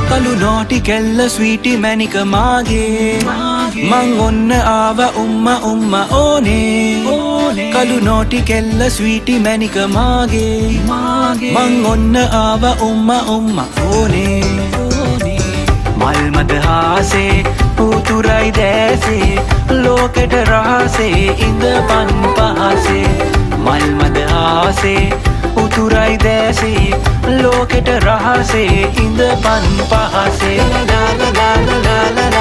කළු නෝටි කෙල්ල ස්වීටි මැනික මාගේ මං ඔන්න ආව උම්ම ඕනේ කළු නෝටි කෙල්ල ස්වීටි මැනික මාගේ මං ඔන්න ආව උම්ම ඕනේ මල් මද හාසේ උතුරයි දැසේ ලෝකෙට රහසේ ඉඳපන් පහසේ මල් මද හාසේ උතුරයි දැසේ ලෝකෙට රහසේ ඉඳපන් පහසේ ලා ලා ලා ලා ලා